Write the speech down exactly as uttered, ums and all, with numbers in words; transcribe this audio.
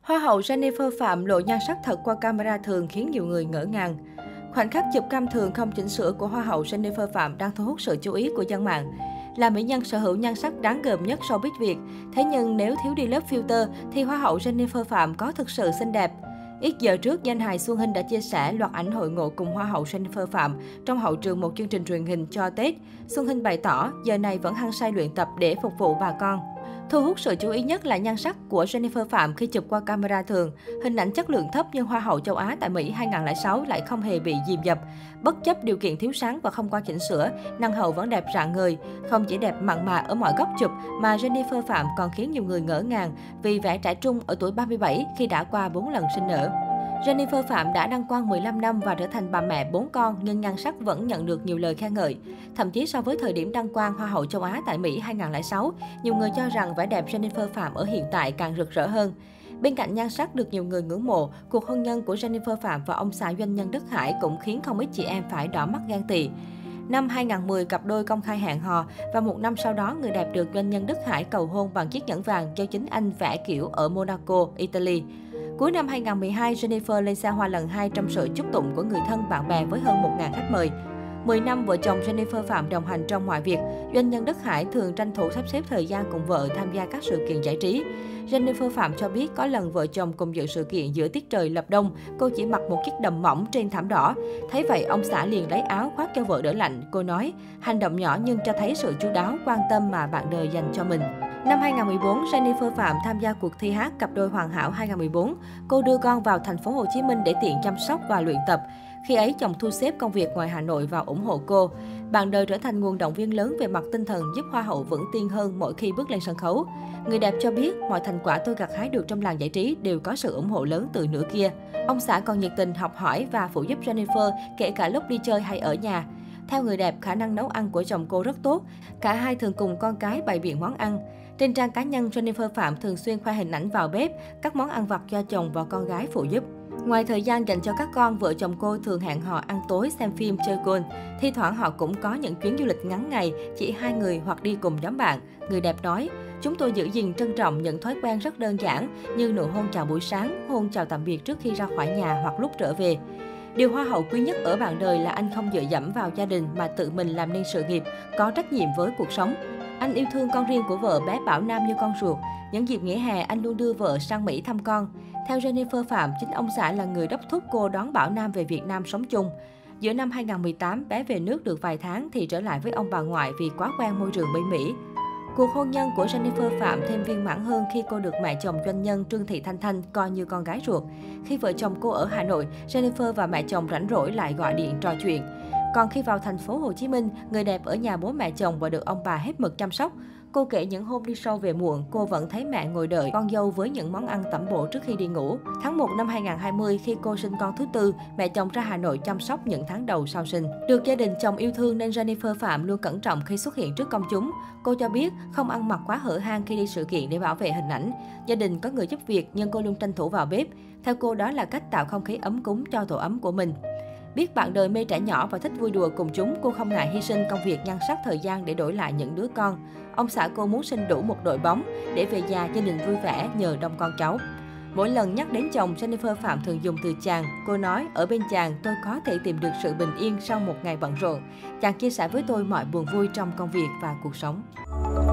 Hoa hậu Jennifer Phạm lộ nhan sắc thật qua camera thường khiến nhiều người ngỡ ngàng. Khoảnh khắc chụp cam thường không chỉnh sửa của Hoa hậu Jennifer Phạm đang thu hút sự chú ý của dân mạng. Là mỹ nhân sở hữu nhan sắc đáng gờm nhất showbiz Việt, thế nhưng nếu thiếu đi lớp filter thì Hoa hậu Jennifer Phạm có thực sự xinh đẹp. Ít giờ trước, danh hài Xuân Hinh đã chia sẻ loạt ảnh hội ngộ cùng Hoa hậu Jennifer Phạm trong hậu trường một chương trình truyền hình cho Tết. Xuân Hinh bày tỏ giờ này vẫn hăng say luyện tập để phục vụ bà con. Thu hút sự chú ý nhất là nhan sắc của Jennifer Phạm khi chụp qua camera thường. Hình ảnh chất lượng thấp như Hoa hậu châu Á tại Mỹ hai không không sáu lại không hề bị dìm dập. Bất chấp điều kiện thiếu sáng và không qua chỉnh sửa, nàng hậu vẫn đẹp rạng ngời. Không chỉ đẹp mặn mà ở mọi góc chụp mà Jennifer Phạm còn khiến nhiều người ngỡ ngàng vì vẻ trẻ trung ở tuổi ba mươi bảy khi đã qua bốn lần sinh nở. Jennifer Phạm đã đăng quang mười lăm năm và trở thành bà mẹ bốn con, nhưng nhan sắc vẫn nhận được nhiều lời khen ngợi. Thậm chí so với thời điểm đăng quang Hoa hậu châu Á tại Mỹ hai không không sáu, nhiều người cho rằng vẻ đẹp Jennifer Phạm ở hiện tại càng rực rỡ hơn. Bên cạnh nhan sắc được nhiều người ngưỡng mộ, cuộc hôn nhân của Jennifer Phạm và ông xã doanh nhân Đức Hải cũng khiến không ít chị em phải đỏ mắt ghen tị. Năm hai không một không, cặp đôi công khai hẹn hò và một năm sau đó, người đẹp được doanh nhân Đức Hải cầu hôn bằng chiếc nhẫn vàng do chính anh vẽ kiểu ở Monaco, Italy. Cuối năm hai không một hai, Jennifer lên xa hoa lần hai trong sự chúc tụng của người thân bạn bè với hơn một nghìn khách mời. mười năm vợ chồng Jennifer Phạm đồng hành trong mọi việc, doanh nhân Đức Hải thường tranh thủ sắp xếp thời gian cùng vợ tham gia các sự kiện giải trí. Jennifer Phạm cho biết có lần vợ chồng cùng dự sự kiện giữa tiết trời lập đông, cô chỉ mặc một chiếc đầm mỏng trên thảm đỏ. Thấy vậy, ông xã liền lấy áo khoác cho vợ đỡ lạnh. Cô nói, hành động nhỏ nhưng cho thấy sự chu đáo, quan tâm mà bạn đời dành cho mình. Năm hai không một bốn, Jennifer Phạm tham gia cuộc thi hát Cặp đôi hoàn hảo hai không một bốn. Cô đưa con vào thành phố Hồ Chí Minh để tiện chăm sóc và luyện tập. Khi ấy, chồng thu xếp công việc ngoài Hà Nội và ủng hộ cô. Bạn đời trở thành nguồn động viên lớn về mặt tinh thần, giúp Hoa hậu vững tin hơn mỗi khi bước lên sân khấu. Người đẹp cho biết, mọi thành quả tôi gặt hái được trong làng giải trí đều có sự ủng hộ lớn từ nửa kia. Ông xã còn nhiệt tình học hỏi và phụ giúp Jennifer, kể cả lúc đi chơi hay ở nhà. Theo người đẹp, khả năng nấu ăn của chồng cô rất tốt. Cả hai thường cùng con cái bày biện món ăn. Trên trang cá nhân, Jennifer Phạm thường xuyên khoe hình ảnh vào bếp, các món ăn vặt cho chồng và con gái phụ giúp. Ngoài thời gian dành cho các con, vợ chồng cô thường hẹn hò ăn tối, xem phim, chơi golf. Thi thoảng họ cũng có những chuyến du lịch ngắn ngày, chỉ hai người hoặc đi cùng nhóm bạn. Người đẹp nói, chúng tôi giữ gìn trân trọng những thói quen rất đơn giản như nụ hôn chào buổi sáng, hôn chào tạm biệt trước khi ra khỏi nhà hoặc lúc trở về. Điều Hoa hậu quý nhất ở bạn đời là anh không dựa dẫm vào gia đình mà tự mình làm nên sự nghiệp, có trách nhiệm với cuộc sống. Anh yêu thương con riêng của vợ bé Bảo Nam như con ruột. Những dịp nghỉ hè, anh luôn đưa vợ sang Mỹ thăm con. Theo Jennifer Phạm, chính ông xã là người đốc thúc cô đón Bảo Nam về Việt Nam sống chung. Giữa năm hai không một tám, bé về nước được vài tháng thì trở lại với ông bà ngoại vì quá quen môi trường bên Mỹ. Cuộc hôn nhân của Jennifer Phạm thêm viên mãn hơn khi cô được mẹ chồng doanh nhân Trương Thị Thanh Thanh coi như con gái ruột. Khi vợ chồng cô ở Hà Nội, Jennifer và mẹ chồng rảnh rỗi lại gọi điện trò chuyện. Còn khi vào thành phố Hồ Chí Minh, người đẹp ở nhà bố mẹ chồng và được ông bà hết mực chăm sóc. Cô kể những hôm đi show về muộn, cô vẫn thấy mẹ ngồi đợi con dâu với những món ăn tẩm bổ trước khi đi ngủ. Tháng một năm hai không hai không, khi cô sinh con thứ tư, mẹ chồng ra Hà Nội chăm sóc những tháng đầu sau sinh. Được gia đình chồng yêu thương nên Jennifer Phạm luôn cẩn trọng khi xuất hiện trước công chúng. Cô cho biết không ăn mặc quá hở hang khi đi sự kiện để bảo vệ hình ảnh. Gia đình có người giúp việc nhưng cô luôn tranh thủ vào bếp. Theo cô, đó là cách tạo không khí ấm cúng cho tổ ấm của mình. Biết bạn đời mê trẻ nhỏ và thích vui đùa cùng chúng, cô không ngại hy sinh công việc nhan sắc thời gian để đổi lại những đứa con. Ông xã cô muốn sinh đủ một đội bóng để về già gia đình vui vẻ nhờ đông con cháu. Mỗi lần nhắc đến chồng, Jennifer Phạm thường dùng từ chàng. Cô nói, ở bên chàng tôi có thể tìm được sự bình yên sau một ngày bận rộn. Chàng chia sẻ với tôi mọi buồn vui trong công việc và cuộc sống.